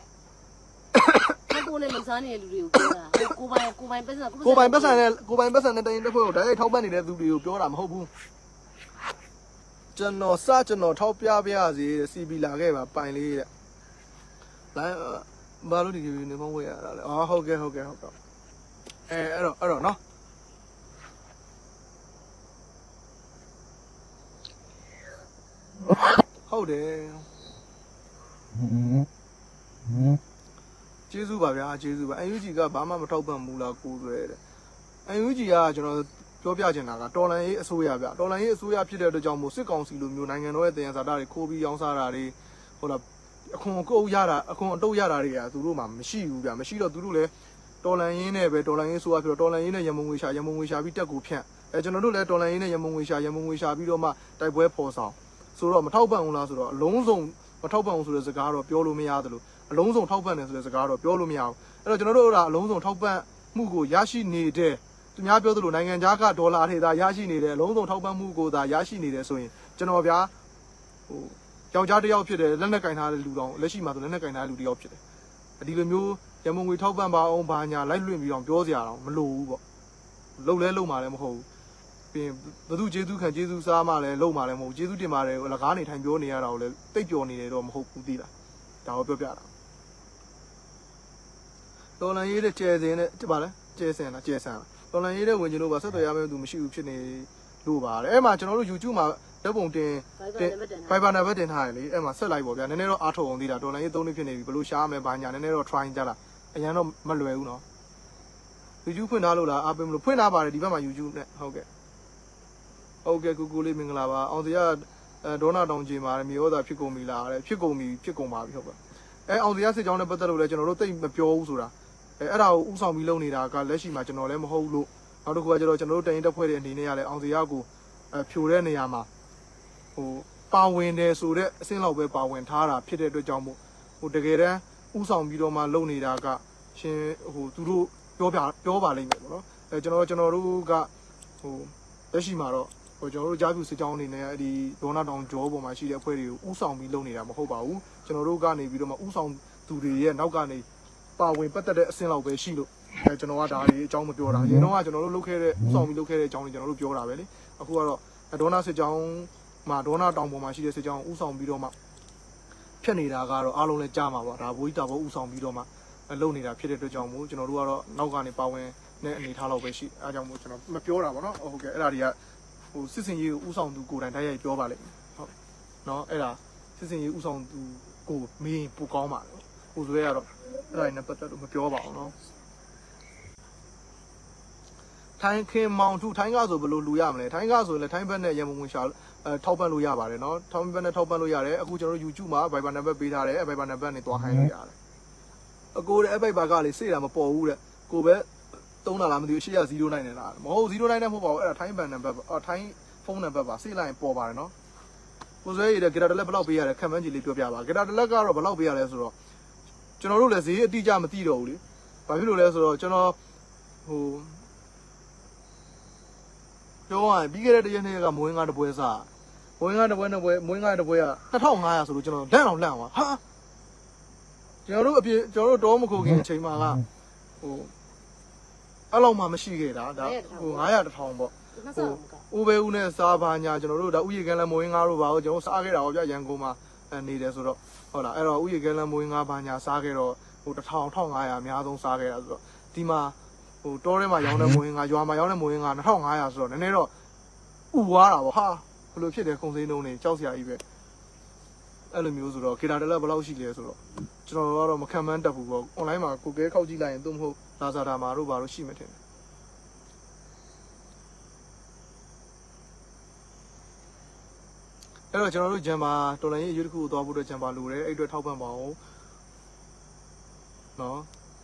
S3: ကိုနဲ့မစားနေတဲ့လူတွေကိုပြောတာကိုပိုင်ကိုပိုင်ပတ်စံ
S2: ကိုပိုင်ပတ်စံနဲ့ကိုပိုင်ပတ်စံနဲ့တိုင်းတစ်ဖွဲ့ကိုဒါရိုက်ထောက်ပတ်နေတဲ့သူတွေကိုပြောတာမဟုတ်ဘူးကျွန်တော်စကျွန်တော်ထောက်ပြပြရစီစီပီလာခဲ့ပါပိုင်လေးတဲ့လိုင်းဘာလို့ဒီနေမဝေးရတာလဲအော်ဟုတ်ကဲ့ဟုတ်ကဲ့ဟုတ်ကဲ့အဲအဲ့တော့အဲ့တော့နော်ဟုတ်တယ်ကျေးဇူးပါဗျာကျေးဇူးပါအန်ယူဂျီကဘာမှမထောက်ပံ့ဘူးလားကိုယ်တွေတဲ့အန်ယူဂျီကကျွန်တော်ပြောပြချင်တာကတော်လန်ရေးအစိုးရဗျတော်လန်ရေးအစိုးရဖြစ်တဲ့အတွက်ကြောင့်မို့စစ်ကောင်စီလိုမျိုးနိုင်ငံတော်ရဲ့တရားစာတာတွေခိုးပြီးရောင်းစားတာတွေဟိုလားအခွန်အကုတ်ရတာအခွန်အတုတ်ရတာတွေကသူတို့မှမရှိဘူးဗျမရှိတော့သူတို့လည်းတော်လန်ရင်းနဲ့ပဲတော်လန်ရင်းဆိုရဖြစ်တော့တော်လန်ရင်းနဲ့ရမုံငွေရှာရမုံငွေရှာပြီးတက်ကိုဖြန့်အဲကျွန်တော်တို့လည်းတော်လန်ရင်းနဲ့ရမုံငွေရှာရမုံငွေရှာပြီးတော့မှတိုက်ပွဲဖော်ဆောင်ဆိုတော့မထောက်ပံ့ဘူးလားဆိုတော့အလုံးစုံမထောက်ပံ့ဘူးဆိုတဲ့စကားတော့ပြောလို့မရသလိုအလုံးစုံထောက်ပံ့တယ်ဆိုတဲ့စကားတော့ပြောလို့မရဘူးအဲ့တော့ကျွန်တော်တို့ကအလုံးစုံထောက်ပံ့မှုကိုရရှိနေတဲ့သူများပြောသလိုနိုင်ငံခြားကဒေါ်လာထေသာရရှိနေတယ်အလုံးစုံထောက်ပံ့မှုကိုသာရရှိနေတယ်ဆိုရင်ကျွန်တော်ဗျာဟိုယောက်ျားတစ်ယောက်ဖြစ်တယ်လက်နဲ့ကင်ထားတဲ့လူတောင်လက်ရှိမှာဆိုလက်နဲ့ကင်ထားတဲ့လူတစ်ယောက်ဖြစ်တယ်ဒီလိုမျိုးရမုံငွေထောက်ပံ့ပါအောင်ဘာညာလိုက်လွှင့်ပြီးတော့ပြောစရာတော့မလိုဘူးပေါ့လုံလဲလုံမှာလည်းမဟုတ်ဘူးပြင်ဘသူကျေးဇူးခံကျေးဇူးစားမှလည်းလုံမှာလည်းမဟုတ်ဘူးကျေးဇူးတင်ပါတယ်လကားနေထိုင်ပြောနေရတာကိုလည်းတိတ်ပျော်နေတယ်တော့မဟုတ်ဘူးသိလားဒါကိုပြောပြတာတော်လန်ရေးတဲ့ကျဲစင်နဲ့ဗါလဲကျဲစင်လားကျဲဆန်လားတော်လန်ရေးတဲ့ဝင်ကျင်လို့ပါဆက်သွယ်ရမယ့်သူမရှိဘူးဖြစ်နေလို့ပါတယ်အဲ့မှာကျွန်တော်တို့ YouTube မှာဓာတ်ပုံတင် Fiber နဲ့ပဲတင်ထားတယ်လေအဲ့မှာဆက်လိုက်ပေါ့ဗျာနည်းနည်းတော့အားထုတ်အောင်သေးတာတော်လန်ရေးသုံးနှစ်ဖြစ်နေပြီဘလို့ရှားမယ်ဘာညာနည်းနည်းတော့ try ကြလားအရင်တော့မလွယ်ဘူးနော် YouTube ဖွင့်ထားလို့လားအားပေးမလို့ဖွင့်ထားပါတယ်ဒီဘက်မှာ YouTube နဲ့ဟုတ်ကဲ့ဟုတ်ကဲ့ကူကူလေးမင်္ဂလာပါအောင်စရအဲဒေါနာတောင်ကြီးမှာမြေဩသာဖြစ်ကုန်ပြီလားတဲ့ဖြစ်ကုန်ပြီဖြစ်ကုန်ပါပြီဟုတ်ကဲ့အဲအောင်စရစစ်ကြောင်းနဲ့ပတ်သက်လို့လည်းကျွန်တော်တို့တိတ်မပြောဘူးဆိုတာအဲအဲ့ဒါကိုဥဆောင်ပြီးလုပ်နေတာကလက်ရှိမှာကျွန်တော်လည်းမဟုတ်လို့နောက်တစ်ခုကကျတော့ကျွန်တော်တို့တရင်တက်ဖွဲ့တဲ့အနေနဲ့ရလဲအောင်စရကိုအဲဖြိုတဲ့နေရာမှာဟိုပါဝင်တယ်ဆိုတော့အစင်းလောက်ပဲပါဝင်ထားတာဖြစ်တဲ့အတွက်ကြောင့်မို့ဟိုတကယ်တမ်းဥဆောင်ပြီးတော့မှလုပ်နေတာကရှင်ဟိုသူတို့ပြောပြပြောပါလိမ့်မယ်ပေါ့နော်အဲကျွန်တော်ကျွန်တော်တို့ကဟိုလက်ရှိမှာတော့ဟိုကျွန်တော်တို့ကြားပြူစစ်ကြောင်းအနေနဲ့အဲ့ဒီဒေါနာတောင်ဂျောပေါ်မှာရှိတဲ့အဖွဲ့တွေကိုဥဆောင်ပြီးလုပ်နေတာမဟုတ်ပါဘူးကျွန်တော်တို့ကနေပြီးတော့မှဥဆောင်သူတွေရဲ့နောက်ကနေပပါဝင်ပတ်သက်တဲ့အဆင့်လောက်ပဲရှိလို့အဲကျွန်တော်ကဒါလေးအကြောင်းမပြောတာရင်တော့ကကျွန်တော်တို့လုပ်ခဲ့တဲ့ဥဆောင်ပြီးလုပ်ခဲ့တဲ့အကြောင်းတွေကျွန်တော်တို့ပြောတာပဲလေအခုကတော့ဒေါနာစစ်ကြောင်းမှာဒေါနာတောင်ပေါ်မှာရှိတဲ့စစ်ကြောင်းဥဆောင်ပြီးတော့မှဖြတ်နေတာကတော့အားလုံးလည်းကြားမှာပါဒါဘိုးကြီးတာဘောဥဆောင်ပြီးတော့မှလုပ်နေတာဖြစ်တဲ့အတွက်ကြောင့်မို့ကျွန်တော်တို့ကတော့နောက်ကနေပါဝင်တဲ့အနေထားလောက်ပဲရှိအဲအကြောင်းမို့ကျွန်တော်မပြောတာပါเนาะဟုတ်ကဲ့အဲ့ဒါတွေကဟိုစစ်စင်ရေးကိုဥဆောင်သူကိုယ်တိုင်တိုက်ရိုက်ပြောပါလိမ့်မယ်ဟုတ်เนาะအဲ့ဒါစစ်စင်ရေးဥဆောင်သူကိုမင်းပူကောင်းပါလို့ဟိုဆိုရတော့အဲ့ဒါနဲ့ပတ်သက်လို့မပြောပါဘူးเนาะထိုင်းခင်မောင်ထုထိုင်းကားဆိုဘယ်လိုလူရမလဲထိုင်းကားဆိုရင်လည်းထိုင်းဘက်နဲ့ရန်ကုန်ဝင်ရှာအဲထောက်ပံ့လို့ရပါတယ်เนาะထောက်ဘက်နဲ့ထောက်ပံ့လို့ရတယ်အခုကျွန်တော်တို့ YouTube မှာ Viber နံပါတ်ပေးထားတယ်အဲ Viber နံပါတ်နဲ့တွားခိုင်းလို့ရတယ်အကိုတဲ့ Viber ကလေစေ့တာမပေါ်ဘူးတဲ့ကိုပဲသုံးတာလားမသိဘူးရှေ့ကzero nineနဲ့လားမဟုတ်zero nineနဲ့မဟုတ်ပါဘူးအဲ့ဒါထိုင်းဘန်နံပါတ်အော်ထိုင်းဖုန်းနံပါတ်ပါစေ့လိုက်ပေါ်ပါတယ်เนาะကိုစွဲရတဲ့ဂီတာတလက်ဘယ်လောက်ပေးရလဲခံမှန်းကြည့်လေးပြောပြပါဂီတာတလက်ကတော့ဘယ်လောက်ပေးရလဲဆိုတော့ကျွန်တော်တို့လည်းဈေးအတိအကျမသိတော့ဘူးလေဘာဖြစ်လို့လဲဆိုတော့ကျွန်တော်ဟိုပြောရရင်ပြီးခဲ့တဲ့တရက်နေ့ကမွေးငါတပွဲစားမွေးငါတပွဲနဲ့ပွဲမွေးငါတပွဲကနှစ်ထောင်ငါးရာဆိုလို့ကျွန်တော်လန့်အောင်လန့်သွားဟာကျွန်တော်တို့အပြည့်ကျွန်တော်တို့တောမခိုခင်အချိန်မှာကဟိုအဲ့လောက်မှမရှိခဲ့တာဒါဟိုငါးရာတစ်ထောင်ပေါ့ဟိုဦးဘေးဦးနဲ့စားပါညာကျွန်တော်တို့ဒါဥယျာဉ်ကန်းလမ်းမွေးငါတို့ပါတော့ကျွန်တော်စားခဲ့တာပေါ့ဗျရန်ကုန်မှာနေတယ်ဆိုတော့ဟုတ်လားအဲ့တော့ဥယျာဉ်ကန်းလမ်းမွေးငါပါညာစားခဲ့တော့ဟိုတစ်ထောင်တစ်ထောင်ငါးရာအများဆုံးစားခဲ့တာဆိုတော့ဒီမှာဟိုတောထဲမှာရောင်းတဲ့မွေးငါရွာမှာရောင်းတဲ့မွေးငါနှစ်ထောင်ငါးရာဆိုတော့နည်းနည်းတော့ဥွားတာပေါ့ဟာဘယ်လိုဖြစ်တယ်ခုံစိမ်းလုံးနေကြောက်စရာကြီးပဲအဲ့လိုမျိုးဆိုတော့ဂီတာတလက်ဘယ်လောက်ရှိလဲဆိုတော့ကျွန်တော်ကတော့မခံမှန်းတတ်ဘူးပေါ့ online မှာကိုကဲခောက်ကြည့်လိုက်ရင်သူ့မဟုတ် Lazada မှာတို့ဘာလို့ရှိမှထင်တယ်အဲ့တော့ကျွန်တော်တို့ဂျမ်ပါတော်လိုင်းရေးရွေးတစ်ခုကိုသွားဖို့အတွက်ဂျမ်ပါလိုတယ်အဲ့အတွက်ထောက်ပံ့ပါအောင်နော်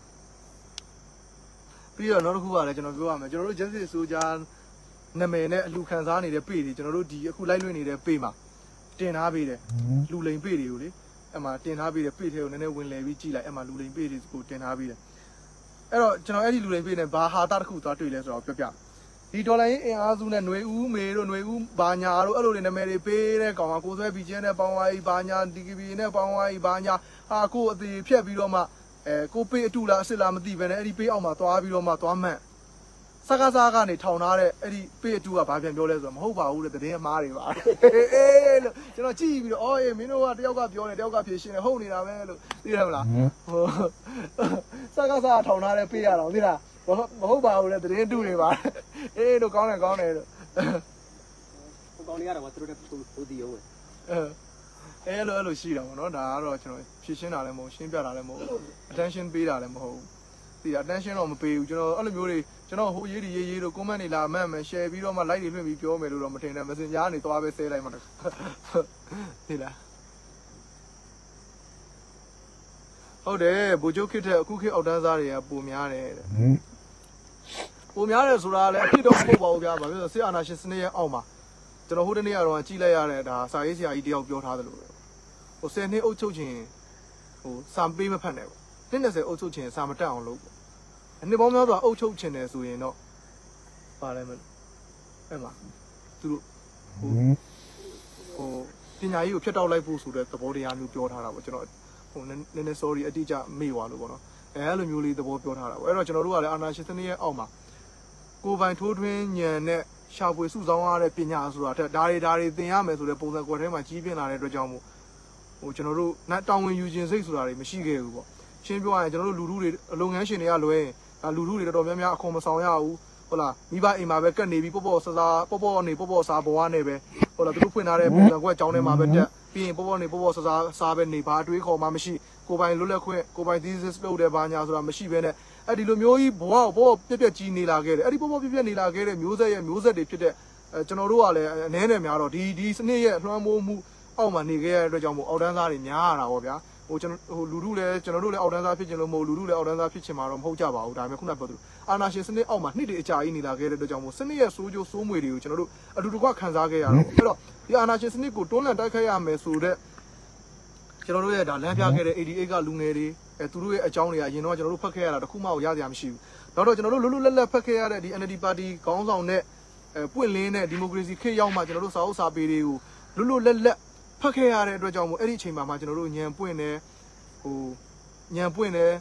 S2: ပြီးတော့နောက်တစ်ခုကလည်းကျွန်တော်ပြောရမယ်ကျွန်တော်တို့ဂျက်စစ်ဆိုဂျာနာမည်နဲ့အလူခံစားနေတဲ့ပေတွေကျွန်တော်တို့ဒီအခုလိုက်လွှင့်နေတဲ့ပေမှာတင်ထားပေးတယ်လူလိန်ပေတွေကိုလေအဲ့မှာတင်ထားပေးတယ်ပေထဲကိုနည်းနည်းဝင်လဲပြီးကြည့်လိုက်အဲ့မှာလူလိန်ပေတွေကိုတင်ထားပေးတယ်အဲ့တော့ကျွန်တော်အဲ့ဒီလူလိန်ပေနဲ့ဘာဟာတာတစ်ခုသွားတွေ့လဲဆိုတော့ပြောပြဒီဒေါ်လာရင်းအင်အားစုနဲ့ຫນွေဦးမေတို့ຫນွေဦးဘာညာတို့အဲ့လိုတွေနာမည်တွေပေးတဲ့ကောင်ကကိုဆွဲဘီကျင်းနဲ့ပေါင်းဝါးကြီးဘာညာဒီကီဘီနဲ့ပေါင်းဝါးကြီးဘာညာဟာကိုအသေးဖြတ်ပြီးတော့မှအဲကိုပေးအတူလားအစ်လားမသိဘဲနဲ့အဲ့ဒီပေးအောင်မှသွားပြီးတော့မှသွားမှန်စကားစားကနေထောင်ထားတဲ့အဲ့ဒီပေးအတူကဘာပြန်ပြောလဲဆိုတော့မဟုတ်ပါဘူးတဲ့တည်င်းအမားတွေပါအေးလို့ကျွန်တော်ကြည့်ပြီးတော့အော်အေးမင်းတို့ကတယောက်ကပြောနေတယောက်ကဖြေရှင်းနေဟုတ်နေတာပဲလို့သိတယ်မလားဟိုစကားစားထောင်ထားတဲ့ပေးရတော့သိလားမဟုတ်ပါဘူးလေတည်င်းတူတွေပါအေးတို့ကောင်းတယ်ကောင်းတယ်လို့
S4: ဟိုကောင်းလေးကတော့သူတို့တို့ဒီရောပဲ
S2: အဲအဲ့လိုအဲ့လိုရှိတာပေါ့နော်ဒါကတော့ကျွန်တော်ဖြည့်ရှင်းတာလည်းမဟုတ်ရှင်းပြတာလည်းမဟုတ် attention ပေးတာလည်းမဟုတ်ဒီ attention တော့မပေးဘူးကျွန်တော်အဲ့လိုမျိုးတွေကျွန်တော်ဟိုရေးဒီရေးရေးတို့ comment တွေလာမှတ်မယ် share ပြီးတော့မှ like တွေလွှင့်ပြီးပြောမယ်လို့တော့မထင်နဲ့ messenger ကနေသွားပဲဆဲလိုက်မှသိလားဟုတ်တယ်ဗိုလ်ချုပ်ခေတ်တဲ့အခုခေတ်အောက်တန်းစားတွေကပုံများတယ်တဲ့ပုံများတယ်ဆိုတာလည်းအဖြစ်တော့မဟုတ်ပါဘူးဗျာဘာဖြစ်လို့စစ်အာဏာရှင်စနစ်ရဲ့အောက်မှာကျွန်တော်ဟိုတနေ့ကတော့ကြည့်လိုက်ရတဲ့ဒါစာရေးဆရာကြီးတယောက်ပြောထားသလိုပဲဟိုဆယ်နှစ်အုပ်ချုပ်ခြင်းဟိုစာပေးမဖတ်နဲ့ပေါ့နှစ်နှစ်ဆယ်အုပ်ချုပ်ခြင်းစာမတက်အောင်လုပ်ပေါ့အနှစ်ပေါင်းများစွာအုပ်ချုပ်ခြင်းတယ်ဆိုရင်တော့ပါလဲမလို့အဲ့မှာသူတို့ဟိုဟိုပညာရေးကိုဖျက်တောက်လိုက်ဖို့ဆိုတဲ့သဘောတရားမျိုးပြောထားတာပေါ့ကျွန်တော်ဟိုနည်းနည်း sorry အတိအကျမေ့သွားလို့ပေါ့နော်အဲအဲ့လိုမျိုးလေးသဘောပြောထားတာပေါ့အဲ့တော့ကျွန်တော်တို့ကလည်းအာနာရှင်စနစ်ရဲ့အောက်မှာကိုယ်ပိုင်ထိုးထွင်းဉာဏ်နဲ့ရှာဖွေစုဆောင်းရတဲ့ပညာဆိုတာတက်ဒါတွေဒါတွေသင်ရမယ်ဆိုတဲ့ပုံစံကွက်ထဲမှာကြီးပြင်းလာတဲ့အတွက်ကြောင့်မို့ဟိုကျွန်တော်တို့တောင်းဝင်ယူခြင်းစိတ်ဆိုတာတွေမရှိခဲ့ဘူးပေါ့ရှင်းပြောရရင်ကျွန်တော်တို့လူထုတွေအလုပ်ငန်းရှင်တွေကလွဲရင်ဒါလူထုတွေတော်တော်များများအခွန်မဆောင်ရဘူးဟုတ်လားမိဘအိမ်မှာပဲကတ်နေပြီးပေါ့ပေါ့ဆဆာပေါ့ပေါ့နေပေါ့ပေါ့စားဘဝနဲ့ပဲဟုတ်လားသူတို့ဖွင့်ထားတဲ့ပုံစံကွက်ကြောင်းထဲမှာပဲတက်ပြီးရင်ပေါ့ပေါ့နေပေါ့ပေါ့ဆဆာစားပဲနေဘာတွေးခေါ်မှမရှိကိုပိုင်လွတ်လပ်ခွင့်ကိုပိုင် thesis လုပ်တယ်ဘာညာဆိုတာမရှိဘဲနဲ့အဲ့ဒီလိုမျိုးကြီးဘဝကိုပေါ့ပြက်ပြက်ကြီးနေလာခဲ့တယ်အဲ့ဒီပေါ့ပေါ့ပြက်ပြက်နေလာခဲ့တဲ့မျိုးဆက်ရဲ့မျိုးဆက်တွေဖြစ်တဲ့အဲကျွန်တော်တို့ကလည်းအနည်းနဲ့များတော့ဒီဒီစနစ်ရဲ့လွှမ်းမိုးမှုအောက်မှာနေခဲ့ရတဲ့အတွက်ကြောင့်မို့အောက်တန်းသားတွေများရတာပေါ့ဗျာဟိုကျွန်တော်ဟိုလူထုလည်းကျွန်တော်တို့လည်းအောက်တန်းသားဖြစ်ချင်လို့မဟုတ်လူထုလည်းအောက်တန်းသားဖြစ်ချင်မှာတော့မဟုတ်ကြပါဘူးဒါပေမဲ့ခုနပြောသလိုအာနာရှင်စနစ်အောက်မှာနှစ်တည်းအကြာကြီးနေလာခဲ့တဲ့အတွက်ကြောင့်မို့စနစ်ရဲ့စိုးကျိုးစိုးမွေတွေကိုကျွန်တော်တို့အတူတကွခံစားခဲ့ရတော့အဲ့တော့ဒီအာနာရှင်စနစ်ကိုတွန်းလှန်တိုက်ခိုက်ရမယ်ဆိုတဲ့ကျွန်တော်တို့ရဲ့ဒါလမ်းပြခဲ့တဲ့ eighty eight ကလူငယ်တွေအဲသူတို့ရဲ့အကြောင်းတွေကအရင်တော့ကျွန်တော်တို့ဖတ်ခဲ့ရတာတခုမှရစရာမရှိဘူးနောက်တော့ကျွန်တော်တို့လွတ်လွတ်လပ်လပ်ဖတ်ခဲ့ရတဲ့ဒီ N L D ပါတီခေါင်းဆောင်နဲ့အဲပွင့်လင်းတဲ့ဒီမိုကရေစီခေတ်ရောက်မှကျွန်တော်တို့စာအုပ်စာပေတွေကိုလွတ်လွတ်လပ်လပ်ဖတ်ခဲ့ရတဲ့အတွက်ကြောင့်မို့အဲ့ဒီအချိန်မှာမှကျွန်တော်တို့ညံပွင့်နေဟိုညံပွင့်နေ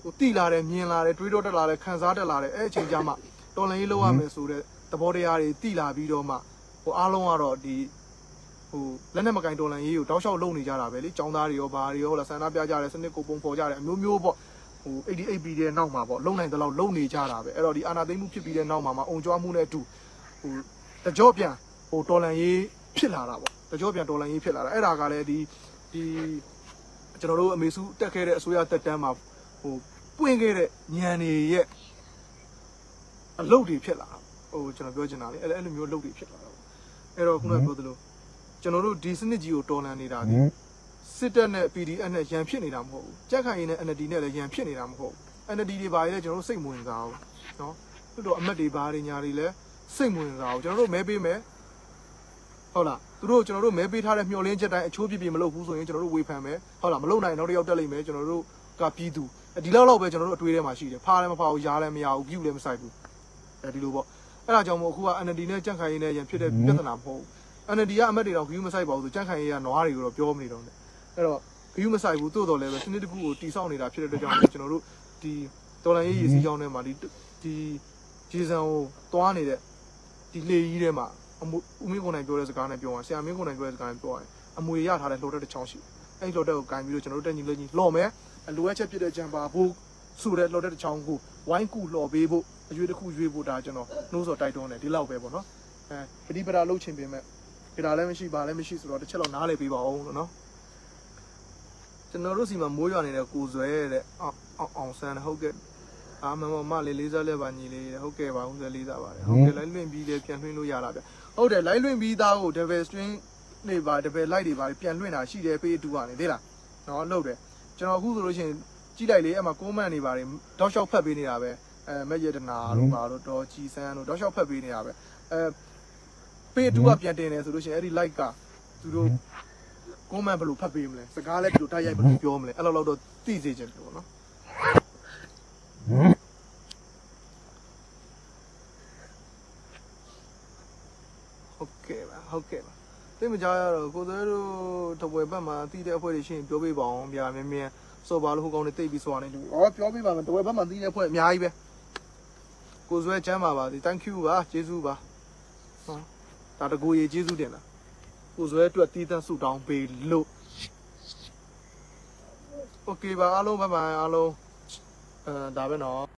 S2: ဟိုတိလာတယ်မြင်လာတယ်တွေးတော့တက်လာတယ်ခံစားတက်လာတယ်အဲ့အချိန်ကြမှာတော်လန်ရေးလောက်ရမယ်ဆိုတဲ့သဘောတရားတွေတိလာပြီးတော့မှဟိုအားလုံးကတော့ဒီဟိုလက်နဲ့မကင်တော်လန်ရေးကိုတောက်လျှောက်လုံနေကြတာပဲလေចောင်းသားတွေရောဘာတွေရောလာဆန္ဒပြကြတယ်စနစ်ကိုပုံဖော်ကြတယ်အမျိုးမျိုးပေါ့ဟို eighty-eight ပြီးတဲ့နောက်မှာပေါ့လုံနိုင်တဲ့လောက်လုံနေကြတာပဲအဲ့တော့ဒီအာနာသိမ့်မှုဖြစ်ပြီးတဲ့နောက်မှာမှာအုံကြွားမှုနဲ့အတူဟိုတကြော့ပြန်ဟိုတော်လန်ရေးဖြစ်လာတာပေါ့တကြော့ပြန်တော်လန်ရေးဖြစ်လာတာအဲ့ဒါကလည်းဒီဒီကျွန်တော်တို့အမေစုတက်ခဲ့တဲ့အစိုးရတက်တန်းမှာဟိုပွင့်ခဲ့တဲ့ညံနေရဲ့အလုပ်တွေဖြစ်လာတာဟိုကျွန်တော်ပြောချင်တာလေအဲ့အဲ့လိုမျိုးလုပ်တွေဖြစ်လာတာပေါ့အဲ့တော့ခုနကပြောသလိုကျွန်တော်တို့ဒီစနစ်ကြီးကိုတော်လှန်နေတာဒီစစ်တပ်နဲ့ P D F နဲ့ရန်ဖြစ်နေတာမဟုတ်ဘူးကြက်ခိုင်ရင်နဲ့ N L D နဲ့လည်းရန်ဖြစ်နေတာမဟုတ်ဘူး N L D တွေဘာတွေလဲကျွန်တော်တို့စိတ်မဝင်စားဘူးเนาะသူတို့အမတ်တွေဘာတွေညာတွေလဲစိတ်မဝင်စားဘူးကျွန်တော်တို့မဲပေးမယ်ဟုတ်လားသူတို့ကျွန်တော်တို့မဲပေးထားတဲ့မျှော်လင့်ချက်တိုင်းအချိုးပြပြမလုပ်ဘူးဆိုရင်ကျွန်တော်တို့ဝေဖန်မယ်ဟုတ်လားမလုပ်နိုင်တော့တယောက်တက်လိမ့်မယ်ကျွန်တော်တို့ကပြည်သူဒီလောက်လောက်ပဲကျွန်တော်တို့အတွေးထဲမှာရှိတယ်ဖားလည်းမဖားဘူးရားလည်းမရဘူးပြုလည်းမဆိုင်ဘူးအဲဒီလိုပေါ့အဲ့ဒါကြောင့်မို့အခုက N L D နဲ့ကြက်ခိုင်ရင်နဲ့ရန်ဖြစ်တဲ့ပြဿနာမဟုတ်ဘူးN L D ကအမတ်တွေတော့ဂယူးမဆိုင်ပါဘူးဆိုကြက်ခိုင်ရနွားတွေကိုတော့ပြောမနေတော့နဲ့အဲ့တော့ဂယူးမဆိုင်ဘူးတိုးတော်လည်းပဲစနစ်တစ်ခုကိုတိစောက်နေတာဖြစ်တဲ့အတွက်ကြောင့်ကျွန်တော်တို့ဒီတော်လန်ရေးရည်စည်းကြောင်းထဲမှာဒီဒီဂျီဆန်ကိုတွားနေတဲ့ဒီလေကြီးထဲမှာအမဦးမင်းကိုနိုင်ပြောတဲ့စကားနဲ့ပြောရင်ဆရာမင်းကိုနိုင်ပြောတဲ့စကားနဲ့ပြောရင်အမွေရထားတဲ့လှော်တက်တစ်ချောင်းရှိအဲ့ဒီလှော်တက်ကိုဂိုင်းပြီးတော့ကျွန်တော်တို့တက်ညီလက်ညီလှော်မယ်အလိုအပ်ချက်ဖြစ်တဲ့ဂျမ်ပါဘူးဆိုတဲ့လှော်တက်တစ်ချောင်းကိုဝိုင်းကူလှော်ပေးဖို့အရွေးတစ်ခုရွေးဖို့ဒါကျွန်တော်နှိုးစော်တိုက်တွန်းတယ်ဒီလောက်ပဲပေါ့နော်အဲပฏิပဒါလှုပ်ချင်ပေမဲ့ကြတာလည်းမရှိပါလည်းမရှိဆိုတော့တစ်ချက်လောက်နားလည်ပေးပါအောင်လို့နော်ကျွန်တော်တို့စီမှာမိုးရွာနေတဲ့ကိုဇွဲတဲ့အောင်အောင်ဆန်းဟုတ်ကဲ့အာမမမလေးလေးစားလက်ပါညီလေးဟုတ်ကဲ့ပါဦးဇွဲလေးစားပါတယ်ဟုတ်ကဲ့လိုက်လွင့်ပြီးလည်းပြန်လွှင့်လို့ရတာဗျဟုတ်တယ်လိုက်လွင့်ပြီးသားကို double string နေပါ double light တွေပါပြန်လွင့်တာရှိတယ်ပေးတူကနေသေးလားနော်လှုပ်တယ်ကျွန်တော်အခုဆိုလို့ရှိရင်ကြည့်လိုက်လေအဲ့မှာ comment တွေပါတယ်တောက်လျှောက်ဖတ်ပေးနေတာပဲအဲမက်ရတနာတို့ပါတို့တော်ကြည်စန်းတို့တောက်လျှောက်ဖတ်ပေးနေတာပဲအဲပေးတူကပြန်တင်တယ်ဆိုလို့ရှိရင်အဲ့ဒီ like ကသူတို့ comment ဘယ်လိုဖတ်ပေးမလဲစကားလည်းဘယ်လိုတိုက်ရိုက်ဘယ်လိုပြောမလဲအဲ့လိုတော့သိစေချင်တယ်ပေါ့နော်ဟုတ်ကဲ့ပါဟုတ်ကဲ့ပါသိမကြရတော့ကိုသွဲတို့တပွဲဘက်မှာတီးတဲ့အဖွဲ့တွေရှင်းပြောပေးပါအောင်ဗျာမြင်းမြင်းစောပါလို့ဟိုကောင်တွေတိတ်ပြီးစွာနေလို့ဩပြောပေးပါမယ်တပွဲဘက်မှာတီးတဲ့အဖွဲ့အများကြီးပဲကိုဇွဲချမ်းပါပါဒီ thank you ပါကျေးဇူးပါဟောဒါတကူရေကျေးဇူးတင်လားကိုဇွဲအတွက်တီးသန့်ဆူတောင်းပေးလို့โอเคပါအားလုံးဘိုင်ဘိုင်အားလုံးအဲဒါပဲနော်